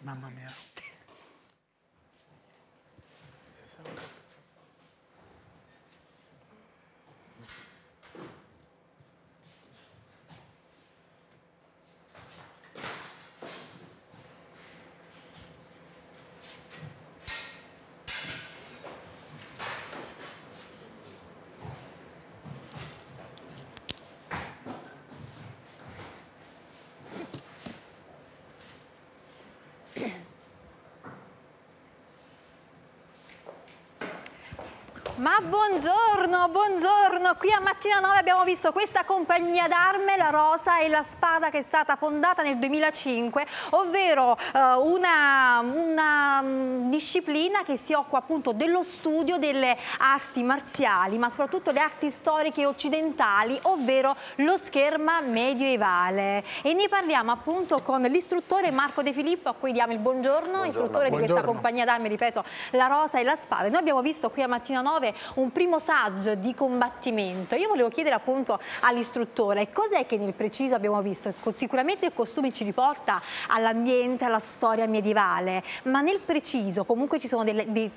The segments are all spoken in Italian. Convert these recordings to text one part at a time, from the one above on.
Mamma mia. Ma buongiorno, buongiorno! Qui a Mattina 9 abbiamo visto questa compagnia d'arme, la Rosa e la Spada, che è stata fondata nel 2005, ovvero una disciplina che si occupa appunto dello studio delle arti marziali, ma soprattutto le arti storiche occidentali, ovvero lo scherma medioevale. E ne parliamo appunto con l'istruttore Marco De Filippo, a cui diamo il buongiorno, istruttore di questa compagnia d'arme, ripeto, la Rosa e la Spada. Noi abbiamo visto qui a Mattina 9 un primo saggio di combattimento. Io volevo chiedere appunto all'istruttore cos'è che nel preciso abbiamo visto. Sicuramente il costume ci riporta all'ambiente, alla storia medievale, ma nel preciso comunque ci sono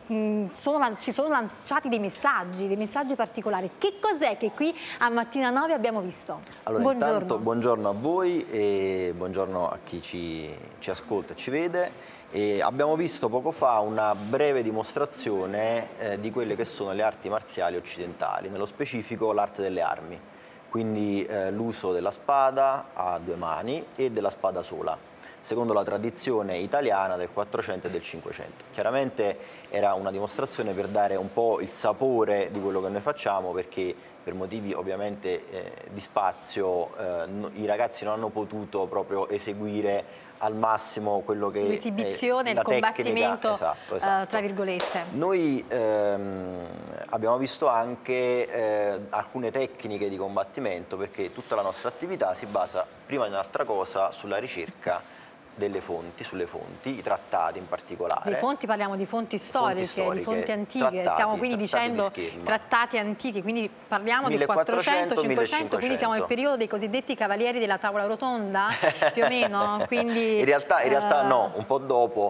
ci sono lanciati dei messaggi particolari. Che cos'è che qui a Mattina 9 abbiamo visto? Allora, buongiorno. Intanto, buongiorno a voi e buongiorno a chi ci ascolta e ci vede. E abbiamo visto poco fa una breve dimostrazione di quelle che sono le arti marziali occidentali, nello specifico l'arte delle armi, quindi l'uso della spada a due mani e della spada sola, secondo la tradizione italiana del 400 e del 500. Chiaramente era una dimostrazione per dare un po' il sapore di quello che noi facciamo, perché per motivi ovviamente di spazio i ragazzi non hanno potuto proprio eseguire al massimo quello che l'esibizione, il combattimento, esatto. Tra virgolette. Noi abbiamo visto anche alcune tecniche di combattimento, perché tutta la nostra attività si basa prima di un'altra cosa sulla ricerca delle fonti, sulle fonti, i trattati in particolare. Di fonti parliamo di fonti storiche, di fonti antiche, stiamo quindi dicendo trattati antichi, quindi parliamo del 400, 500, quindi siamo nel periodo dei cosiddetti cavalieri della tavola rotonda, più o meno? Quindi, in realtà no, un po' dopo.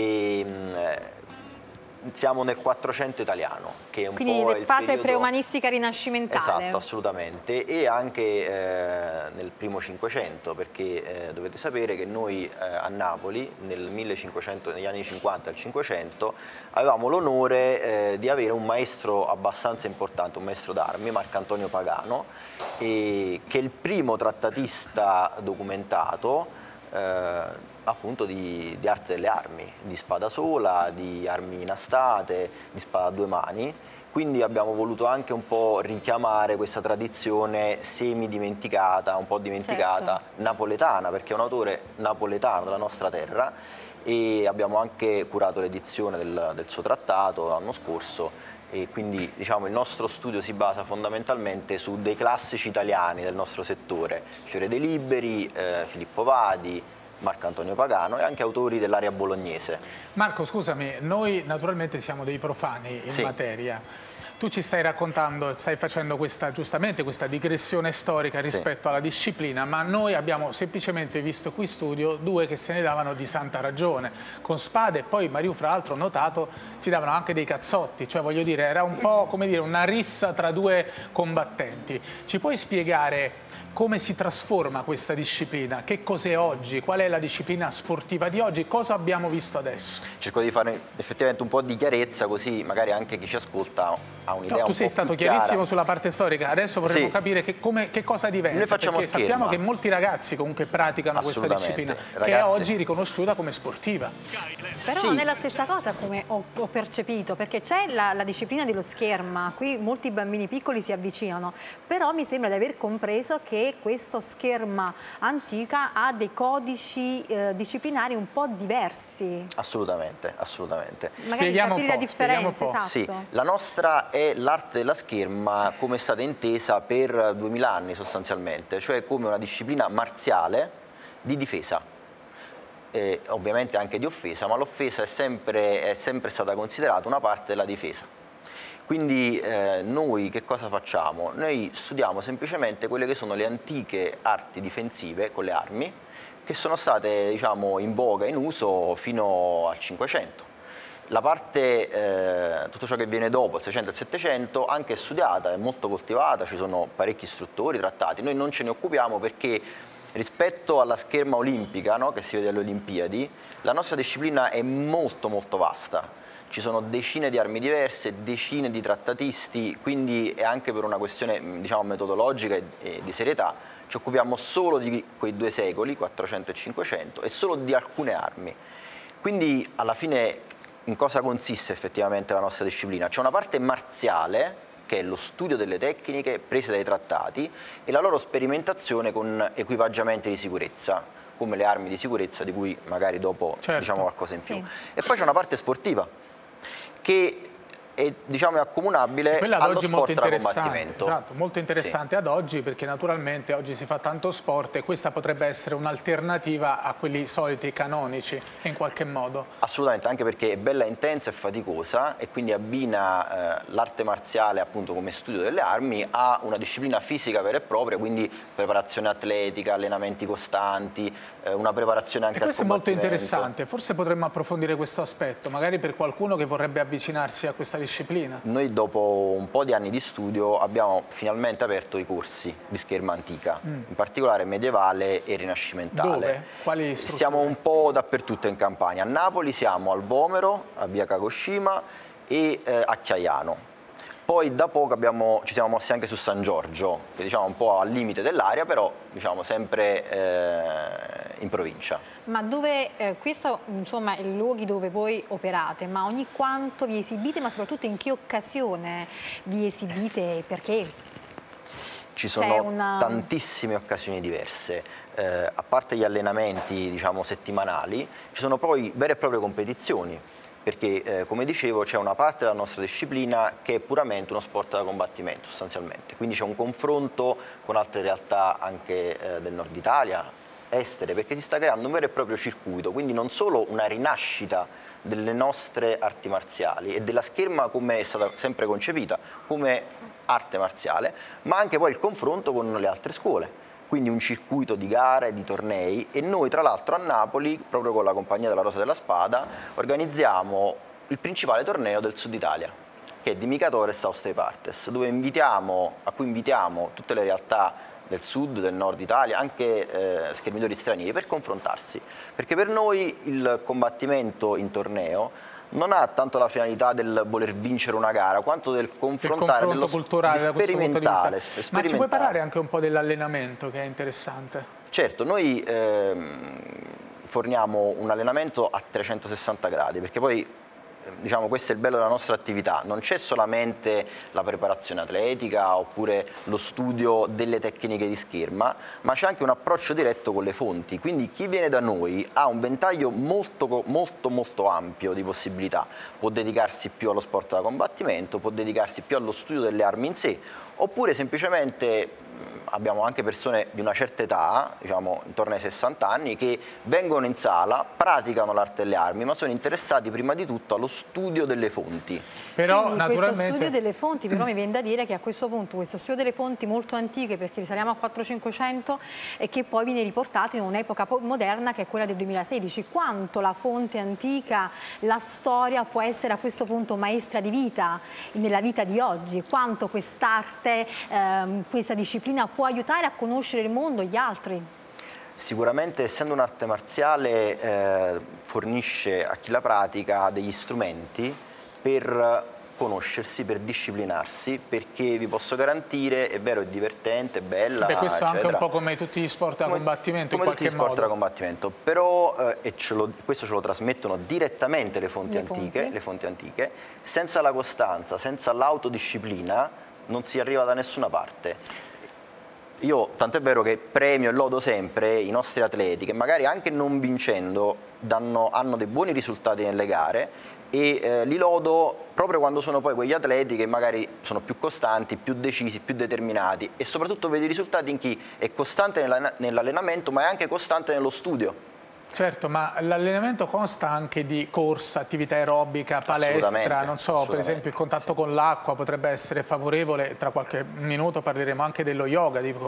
Siamo nel 400 italiano, che è un quindi po' la fase periodo... preumanistica rinascimentale. Esatto, assolutamente, e anche nel primo 500, perché dovete sapere che noi a Napoli nel 1500, negli anni 50 al 500 avevamo l'onore di avere un maestro abbastanza importante, un maestro d'armi, Marcantonio Pagano, che è il primo trattatista documentato appunto di arte delle armi, di spada sola, di armi inastate, di spada a due mani. Quindi abbiamo voluto anche un po' richiamare questa tradizione semi-dimenticata, un po' dimenticata, napoletana, perché è un autore napoletano della nostra terra, e abbiamo anche curato l'edizione del suo trattato l'anno scorso, e quindi diciamo il nostro studio si basa fondamentalmente su dei classici italiani del nostro settore, Fiore De Liberi, Filippo Vadi, Marcantonio Pagano e anche autori dell'area bolognese. Marco, scusami, noi naturalmente siamo dei profani in materia. Tu ci stai raccontando, stai facendo giustamente questa digressione storica rispetto alla disciplina, ma noi abbiamo semplicemente visto qui in studio due che se ne davano di santa ragione, con spade, e poi Mariù, fra l'altro, ho notato, si davano anche dei cazzotti, cioè voglio dire, era un po' come dire una rissa tra due combattenti. Ci puoi spiegare come si trasforma questa disciplina? Che cos'è oggi? Qual è la disciplina sportiva di oggi? Cosa abbiamo visto adesso? Cerco di fare effettivamente un po' di chiarezza, così magari anche chi ci ascolta ha un'idea un po' tu sei stato chiarissimo sulla parte storica, adesso vorremmo capire che cosa diventa. Noi facciamo perché sappiamo che molti ragazzi comunque praticano questa disciplina, che è oggi riconosciuta come sportiva. Però non è la stessa cosa, come ho percepito, perché c'è la disciplina dello scherma, qui molti bambini piccoli si avvicinano, però mi sembra di aver compreso che questo scherma antica ha dei codici disciplinari un po' diversi. Assolutamente, assolutamente. Magari capire la differenza, esatto. Sì, la nostra è l'arte della scherma come è stata intesa per 2000 anni sostanzialmente, cioè come una disciplina marziale di difesa. Ovviamente anche di offesa, ma l'offesa è sempre stata considerata una parte della difesa. Quindi noi che cosa facciamo? Noi studiamo semplicemente quelle che sono le antiche arti difensive con le armi, che sono state, diciamo, in voga, in uso fino al 500. La parte, tutto ciò che viene dopo, il 600 e il 700, anche è studiata, è molto coltivata, ci sono parecchi istruttori, trattati. Noi non ce ne occupiamo perché rispetto alla scherma olimpica, no, che si vede alle Olimpiadi, la nostra disciplina è molto molto vasta. Ci sono decine di armi diverse, decine di trattatisti, quindi è anche per una questione, diciamo, metodologica e di serietà. Ci occupiamo solo di quei 2 secoli, 400 e 500, e solo di alcune armi. Quindi alla fine in cosa consiste effettivamente la nostra disciplina? C'è una parte marziale, che è lo studio delle tecniche prese dai trattati e la loro sperimentazione con equipaggiamenti di sicurezza, come le armi di sicurezza, di cui magari dopo diciamo qualcosa in più. Sì. E poi c'è una parte sportiva, che è, diciamo, accomunabile allo sport da combattimento. Esatto, molto interessante ad oggi, perché naturalmente oggi si fa tanto sport e questa potrebbe essere un'alternativa a quelli soliti canonici in qualche modo. Assolutamente, anche perché è bella intensa e faticosa e quindi abbina l'arte marziale, appunto, come studio delle armi a una disciplina fisica vera e propria, quindi preparazione atletica, allenamenti costanti, una preparazione anche al combattimento. Questo è molto interessante, forse potremmo approfondire questo aspetto, magari per qualcuno che vorrebbe avvicinarsi a questa disciplina. Noi dopo un po' di anni di studio abbiamo finalmente aperto i corsi di scherma antica, in particolare medievale e rinascimentale. Dove? Quali strutture? Siamo un po' dappertutto in Campania. A Napoli siamo al Vomero, a via Kagoshima e a Chiaiano. Poi da poco ci siamo mossi anche su San Giorgio, che diciamo un po' al limite dell'area, però diciamo sempre in provincia. Ma dove, questo insomma è i luoghi dove voi operate, ma ogni quanto vi esibite, ma soprattutto in che occasione vi esibite e perché? Ci sono tantissime occasioni diverse, a parte gli allenamenti, diciamo, settimanali, ci sono poi vere e proprie competizioni. Perché, come dicevo, c'è una parte della nostra disciplina che è puramente uno sport da combattimento, sostanzialmente. Quindi c'è un confronto con altre realtà anche del nord Italia, estere, perché si sta creando un vero e proprio circuito, quindi non solo una rinascita delle nostre arti marziali e della scherma come è stata sempre concepita, come arte marziale, ma anche poi il confronto con le altre scuole. Quindi un circuito di gare, di tornei, e noi tra l'altro a Napoli, proprio con la Compagnia della Rosa della Spada, organizziamo il principale torneo del Sud Italia, che è Dimikatores Austria Partes, dove a cui invitiamo tutte le realtà del sud, del nord Italia, anche schermitori stranieri, per confrontarsi. Perché per noi il combattimento in torneo non ha tanto la finalità del voler vincere una gara, quanto del confrontare, dello culturale, sperimentale. Ma ci puoi parlare anche un po' dell'allenamento, che è interessante? Certo, noi forniamo un allenamento a 360 gradi, perché poi, diciamo, questo è il bello della nostra attività, non c'è solamente la preparazione atletica oppure lo studio delle tecniche di scherma, ma c'è anche un approccio diretto con le fonti, quindi chi viene da noi ha un ventaglio molto ampio di possibilità, può dedicarsi più allo sport da combattimento, può dedicarsi più allo studio delle armi in sé, oppure semplicemente abbiamo anche persone di una certa età, diciamo intorno ai 60 anni, che vengono in sala, praticano l'arte delle armi, ma sono interessati prima di tutto allo studio delle fonti. Però quindi, naturalmente... Questo studio delle fonti, però mi viene da dire che a questo punto questo studio delle fonti molto antiche, perché risaliamo a 400-500, e che poi viene riportato in un'epoca moderna che è quella del 2016. Quanto la fonte antica, la storia può essere a questo punto maestra di vita nella vita di oggi? Quanto quest'arte, questa disciplina può aiutare a conoscere il mondo, gli altri? Sicuramente, essendo un'arte marziale, fornisce a chi la pratica degli strumenti per conoscersi, per disciplinarsi, perché vi posso garantire, è vero, è divertente, è bella, questo eccetera. Anche un po' come tutti gli sport da combattimento, in qualche modo. Come tutti gli sport da combattimento, però, questo ce lo trasmettono direttamente le fonti antiche, senza la costanza, senza l'autodisciplina non si arriva da nessuna parte. Io, tant'è vero che premio e lodo sempre i nostri atleti che magari anche non vincendo hanno dei buoni risultati nelle gare, e li lodo proprio quando sono poi quegli atleti che magari sono più costanti, più decisi, più determinati, e soprattutto vedo i risultati in chi è costante nell'allenamento, ma è anche costante nello studio. Certo, ma l'allenamento consta anche di corsa, attività aerobica, palestra, non so, per esempio il contatto con l'acqua potrebbe essere favorevole, tra qualche minuto parleremo anche dello yoga, dico,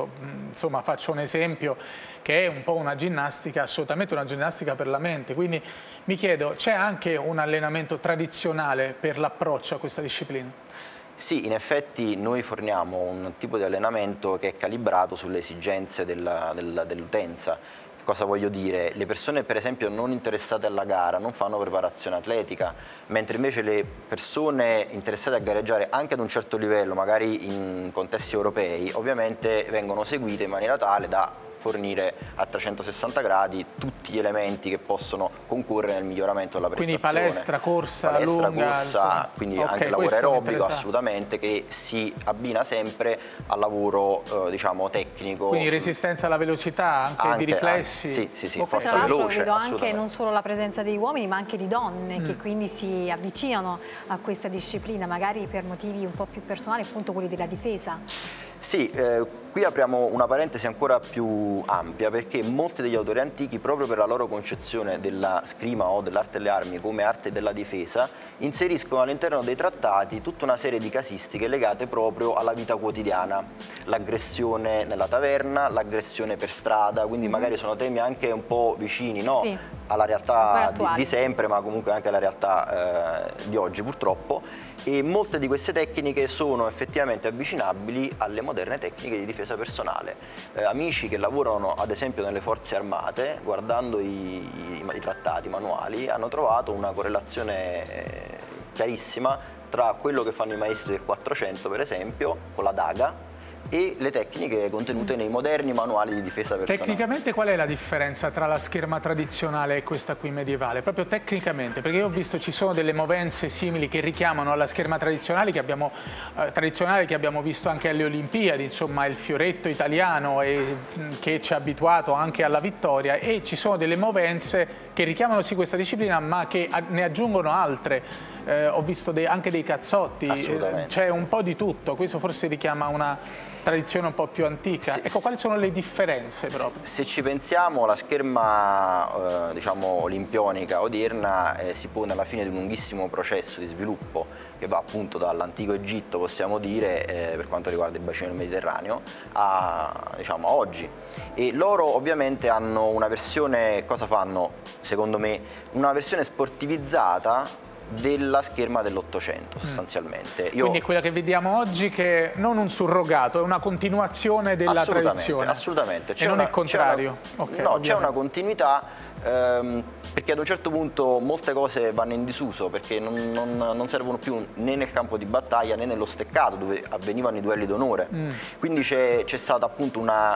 insomma faccio un esempio, che è un po' una ginnastica, assolutamente una ginnastica per la mente, quindi mi chiedo, c'è anche un allenamento tradizionale per l'approccio a questa disciplina? Sì, in effetti noi forniamo un tipo di allenamento che è calibrato sulle esigenze dell'utenza. Cosa voglio dire? Le persone per esempio non interessate alla gara non fanno preparazione atletica, mentre invece le persone interessate a gareggiare anche ad un certo livello, magari in contesti europei, ovviamente vengono seguite in maniera tale da fornire a 360 gradi tutti gli elementi che possono concorrere nel miglioramento della prestazione. Quindi palestra, corsa, lunga, corsa, quindi okay, anche lavoro aerobico assolutamente, che si abbina sempre al lavoro diciamo tecnico. Quindi resistenza alla velocità, anche di riflessi? Sì, forza veloce. Vedo anche non solo la presenza di uomini ma anche di donne che quindi si avvicinano a questa disciplina, magari per motivi un po' più personali, appunto quelli della difesa. Sì, qui apriamo una parentesi ancora più ampia, perché molti degli autori antichi, proprio per la loro concezione della sgrima o dell'arte delle armi come arte della difesa, inseriscono all'interno dei trattati tutta una serie di casistiche legate proprio alla vita quotidiana, l'aggressione nella taverna, l'aggressione per strada, quindi magari sono temi anche un po' vicini, no? Sì, alla realtà di sempre, ma comunque anche alla realtà di oggi purtroppo. E molte di queste tecniche sono effettivamente avvicinabili alle moderne tecniche di difesa personale. Amici che lavorano ad esempio nelle forze armate, guardando i trattati, i manuali, hanno trovato una correlazione chiarissima tra quello che fanno i maestri del 400 per esempio, con la daga, e le tecniche contenute nei moderni manuali di difesa personale. Tecnicamente qual è la differenza tra la scherma tradizionale e questa qui medievale? Proprio tecnicamente, perché io ho visto ci sono delle movenze simili che richiamano alla scherma tradizionale che abbiamo visto anche alle Olimpiadi, insomma il fioretto italiano che ci ha abituato anche alla vittoria, e ci sono delle movenze che richiamano sì questa disciplina ma che ne aggiungono altre. Ho visto anche dei cazzotti, c'è un po' di tutto, questo forse richiama una tradizione un po' più antica. Ecco, quali sono le differenze proprio? Se ci pensiamo, la scherma diciamo olimpionica odierna si pone alla fine di un lunghissimo processo di sviluppo che va appunto dall'antico Egitto, possiamo dire, per quanto riguarda il bacino del Mediterraneo, diciamo, a oggi. E loro ovviamente hanno una versione, cosa fanno secondo me? Una versione sportivizzata della scherma dell'Ottocento sostanzialmente. Quindi è quella che vediamo oggi, che non un surrogato, è una continuazione della tradizione. Assolutamente. E non il contrario. C'è una continuità, perché ad un certo punto molte cose vanno in disuso, perché non servono più né nel campo di battaglia né nello steccato dove avvenivano i duelli d'onore. Quindi c'è stata appunto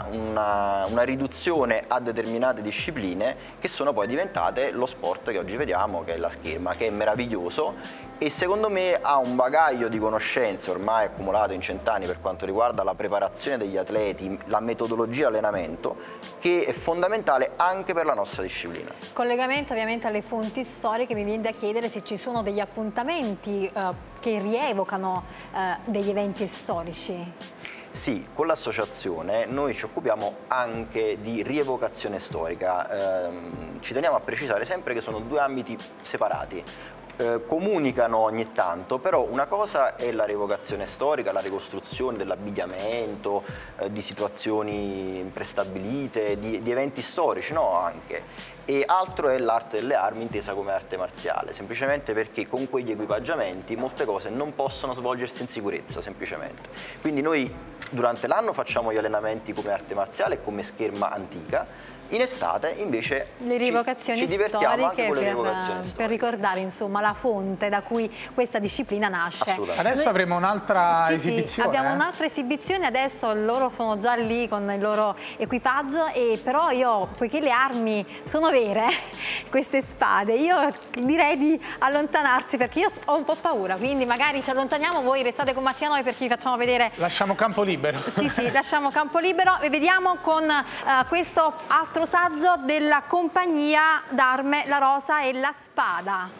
una riduzione a determinate discipline che sono poi diventate lo sport che oggi vediamo, che è la scherma, che è meraviglioso e secondo me ha un bagaglio di conoscenze ormai accumulato in 100 anni per quanto riguarda la preparazione degli atleti, la metodologia allenamento, che è fondamentale anche per la nostra disciplina. Collegamento ovviamente alle fonti storiche, mi viene da chiedere se ci sono degli appuntamenti che rievocano degli eventi storici. Sì, con l'associazione noi ci occupiamo anche di rievocazione storica. Ci teniamo a precisare sempre che sono due ambiti separati. Comunicano ogni tanto, però una cosa è la rievocazione storica, la ricostruzione dell'abbigliamento, di situazioni prestabilite, di eventi storici, no? Anche. E altro è l'arte delle armi intesa come arte marziale, semplicemente perché con quegli equipaggiamenti molte cose non possono svolgersi in sicurezza, semplicemente. Quindi noi durante l'anno facciamo gli allenamenti come arte marziale e come scherma antica. In estate invece le rievocazioni ci divertiamo anche con le per, rievocazioni storiche. Per ricordare insomma la fonte da cui questa disciplina nasce. Adesso avremo un'altra esibizione. Sì, abbiamo un'altra esibizione, adesso loro sono già lì con il loro equipaggio, e però io, poiché le armi sono vere, queste spade, io direi di allontanarci perché io ho un po' paura, quindi magari ci allontaniamo, voi restate con Mattia Noi perché vi facciamo vedere. Lasciamo campo libero. Sì, lasciamo campo libero e vediamo con questo altro saggio della compagnia d'arme La Rosa e la Spada.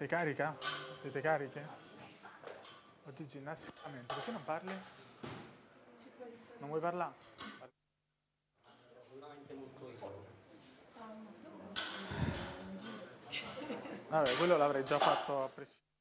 Sei carica? Siete cariche? Oggi ginnasticamente, perché non parli? Non vuoi parlare? Vabbè, quello l'avrei già fatto a prescindere.